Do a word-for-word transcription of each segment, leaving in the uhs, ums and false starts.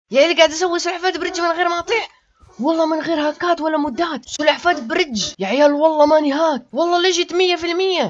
يعني اللي قاعد اسوي سلحفاة برج من غير ما اطيح، والله من غير هاكات ولا مودات، سلحفاة برج يا عيال، والله ماني هاك، والله ليجت مية في المية.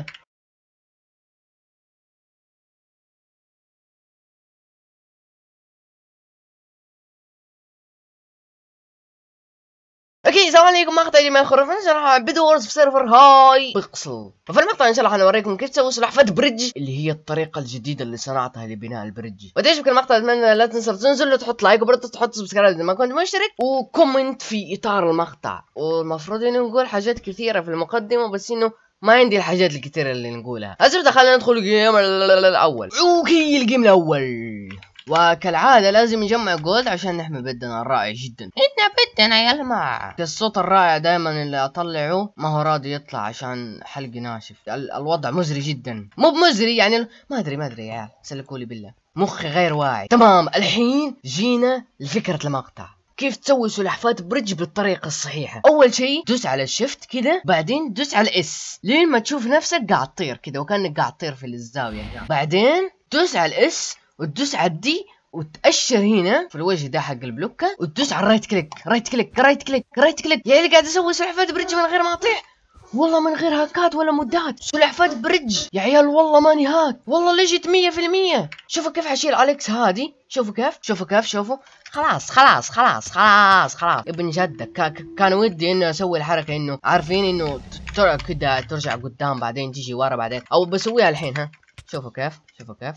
اوكي السلام عليكم، مقطع جميل خرافي ان شاء الله بدورز في سيرفر هاي بيكسل. وفي المقطع ان شاء الله حنوريكم كيف تسوي سلحفاة برج، اللي هي الطريقة الجديدة اللي صنعتها لبناء البرج. وديش في المقطع اتمنى لا تنسى تنزل وتحط لايك وبرضه تحط سبسكرايب اذا ما كنت مشترك، وكومنت في اطار المقطع. والمفروض انه نقول حاجات كثيرة في المقدمة، بس انه ما عندي الحاجات الكثيرة اللي نقولها. الزبدة خلينا ندخل الجيم الاول. اوكي الجيم الاول، وكالعادة لازم نجمع جولد عشان نحمي بدنا الرائع جدا. احنا بدنا يا جماعة. الصوت الرائع دائما اللي اطلعه ما هو راضي يطلع عشان حلقي ناشف. ال الوضع مزري جدا، مو بمزري يعني، ما ادري ما ادري يا عيال، سلكولي بالله، مخي غير واعي. تمام الحين جينا لفكرة المقطع، كيف تسوي سلحفاة برج بالطريقة الصحيحة. أول شيء دوس على الشيفت كذا، بعدين دوس على الاس لين ما تشوف نفسك قاعد تطير كذا وكأنك قاعد تطير في الزاوية. بعدين دوس على الاس وتدوس على الدي وتأشر هنا في الوجه ده حق البلوكة، وتدوس على الرايت كليك رايت كليك رايت كليك رايت كليك. يعني اللي قاعد اسوي سلحفاة برج من غير ما اطيح، والله من غير هاكات ولا مودات، سلحفاة برج يا عيال، والله ماني هاك، والله ليجت مية في المية. شوفوا كيف حشيل أليكس هادي، شوفوا كيف شوفوا كيف شوفوا خلاص خلاص خلاص خلاص خلاص ابن جدك. كان ودي انه اسوي الحركة انه عارفين انه كده ترجع قدام بعدين تيجي ورا بعدين، او بسويها الحين. ها شوفوا كيف شوفوا كيف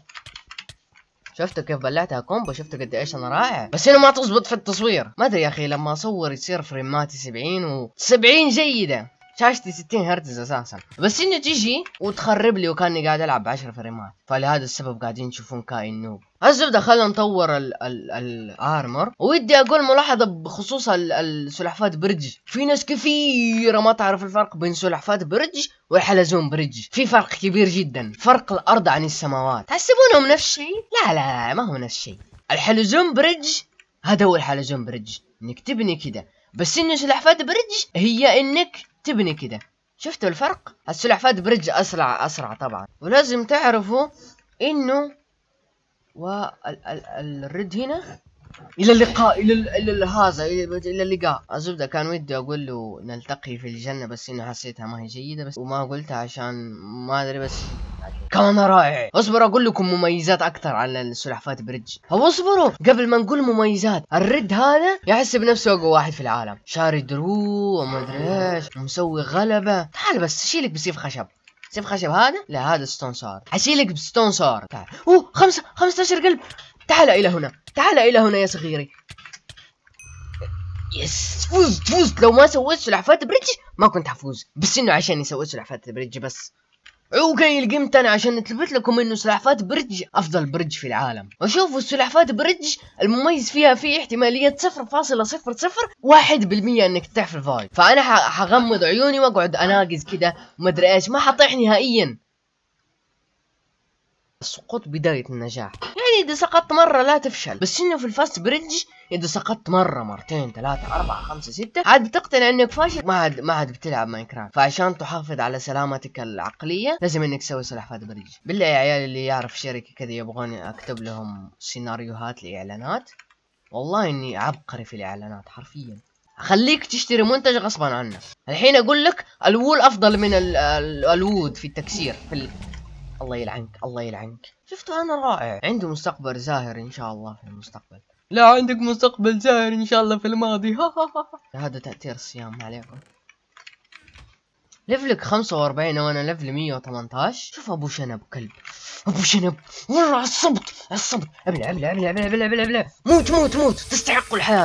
شفتوا كيف بلعتها كومبو، شفتوا قد ايش انا رائع، بس هنا ما تزبط في التصوير. ما ادري يا اخي لما اصور يصير فريماتي سبعين و سبعين جيده، شاشتي ستين هرتز اساسا، بس انه تجي وتخرب لي وكاني قاعد العب بعشر فريمات، فلهذا السبب قاعدين تشوفون كائن نوب. الزبده خلينا نطور الارمر. ودي اقول ملاحظه بخصوص السلحفاة برج، في ناس كثيره ما تعرف الفرق بين سلحفاة برج والحلزون برج، في فرق كبير جدا، فرق الارض عن السماوات. تحسبونهم نفس الشيء؟ لا لا ما هو نفس الشيء. الحلزون برج هذا هو الحلزون برج، انك تبني كده، بس انه سلحفاة برج هي انك تبني كده. شفتوا الفرق؟ السلحفاة برج اسرع اسرع طبعا، ولازم تعرفوا انه والرد هنا الى اللقاء، الى الى هذا الى اللقاء. الزبده كان ودي اقول له نلتقي في الجنه، بس انه حسيتها ما هي جيده، بس وما قلتها عشان ما ادري، بس كمان رائع. اصبر اقول لكم مميزات اكثر على السلحفاة برج. هو اصبروا قبل ما نقول مميزات. الرد هذا يحسب نفسه اقوى واحد في العالم، شاري درو وما ادري ايش ومسوي غلبه. تعال بس اشيلك بسيف خشب. سيف خشب هذا؟ لا هذا ستون صار. حشيلك بستون صار. تعال. اوه خمسة خمسة عشر قلب. تعال الى هنا تعال الى هنا يا صغيري. يس فزت فزت. لو ما سويت سلحفاة برج ما كنت حفوز، بس انه عشان سويت سلحفاة برج بس. اوكي القيمت انا عشان نثبت لكم انه سلحفاة برج افضل برج في العالم. وشوفوا السلحفاة برج المميز فيها في احتمالية صفر فاصلة صفر صفر واحد بالمية انك تطيح في الفايد، فانا حغمض عيوني واقعد اناقز كده ومدري ايش، ما حطيح نهائيا. السقوط بداية النجاح، يعني اذا سقطت مرة لا تفشل، بس انه في الفاست بريدج اذا سقطت مرة مرتين ثلاثة أربعة خمسة ستة عاد بتقتنع انك فاشل، ما عاد ما عاد بتلعب ماينكرافت. فعشان تحافظ على سلامتك العقلية لازم انك تسوي سلحفاة بريدج. بالله يا عيال اللي يعرف شركة كذا يبغوني اكتب لهم سيناريوهات لاعلانات، والله اني عبقري في الاعلانات حرفيا، اخليك تشتري منتج غصبا عنك. الحين اقول لك الوول افضل من ال ال الوود في التكسير في ال... الله يلعنك الله يلعنك. شفتوا انا رائع، عنده مستقبل زاهر ان شاء الله في المستقبل. لا عندك مستقبل زاهر ان شاء الله في الماضي. ها ها ها. هذا تأثير الصيام عليكم. ليفلك خمسة وأربعين وانا ليفل مية وثمانية عشر. شوف ابو شنب كلب، ابو شنب والله عصبت عصبت. ابلع ابلع ابلع ابلع ابلع ابلع ابلع. موت موت موت تستحق الحياة.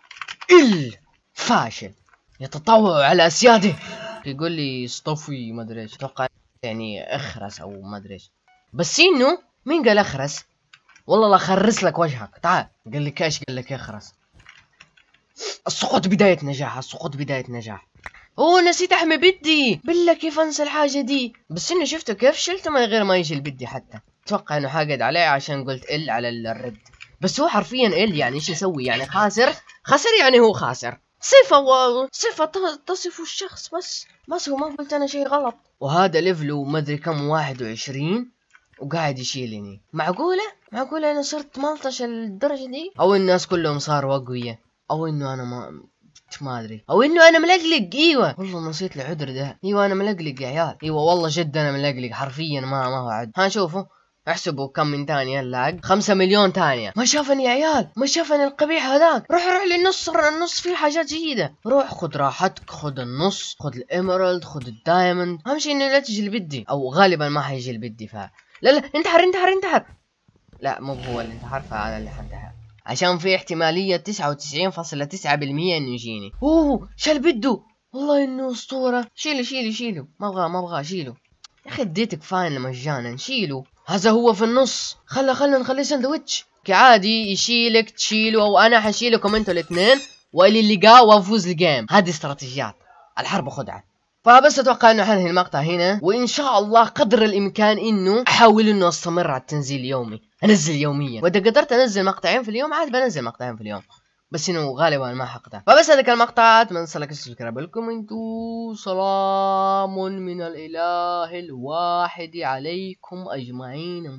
الفاشل يتطوع على اسياده. يقول لي اصطفي ما ادري ايش، اتوقع يعني اخرس او ما ادري ايش، بس انه مين قال اخرس؟ والله لا خرس لك وجهك. تعال قال لك ايش؟ قال لك اخرس. السقوط بداية نجاح، السقوط بداية نجاح. اوه نسيت احمي بدي، بالله كيف انسى الحاجة دي، بس انه شفته كيف شلته من غير ما يجي البدي حتى. اتوقع انه حاقد عليه عشان قلت ال على الرد، بس هو حرفيا ال يعني ايش يسوي؟ يعني خاسر خسر يعني هو خاسر، صفة و... صفة تصف الشخص بس، بس هو ما قلت انا شيء غلط. وهذا ليفله ما ادري كم واحد وعشرين، وقاعد يشيلني. معقولة؟ معقولة انا صرت ثمانية عشر للدرجة دي؟ او الناس كلهم صاروا اقوياء، او انه انا ما ما ادري، او انه انا ملقلق. ايوه والله نسيت العذر ده. ايوه انا ملقلق يا عيال، ايوه والله جد انا ملقلق حرفيا، ما ما هو عد. ها شوفوا احسبوا كم من ثانية اللاج. خمسة مليون ثانية. ما شافني يا عيال، ما شافني القبيح هذاك. روح روح للنص، النص فيه حاجات جيدة. روح خذ راحتك، خذ النص، خذ الاميرالد، خذ الدايموند. اهم شيء انه لا تجي اللي بدي، او غالبا ما حيجي اللي بدي. ف لا لا انتحر انتحر انتحر. لا مو هو اللي انتحر، فانا اللي حنتحر، عشان في احتمالية تسعة وتسعين فاصلة تسعة بالمية انه يجيني. اوه شال بده، والله انه اسطورة. شيله شيله شيله، ما ابغى ما ابغى شيله. يا اخي اديتك فاين مجانا، شيله. هذا هو في النص، خلا خلا نخليه سندويتش كعادي، يشيلك تشيله او انا حشيلكم انتوا الاثنين، واللي لقاه وافوز الجيم. هذه استراتيجيات الحرب خدعة. فبس اتوقع انه حنهي المقطع هنا، وان شاء الله قدر الامكان انه احاول انه استمر على التنزيل اليومي، انزل يوميا، واذا قدرت انزل مقطعين في اليوم عاد بنزل مقطعين في اليوم، بس انه غالبا ما حقدر. فبس هذا كان المقطع، اتمنى لك السبسكرايب لكم انتو. سلام من الاله الواحد عليكم اجمعين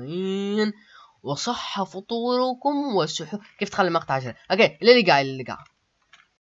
مجتمعين، وصح فطوركم وسحور. كيف تخلي المقطع عشرة؟ اوكي اللي لقى اللي لقى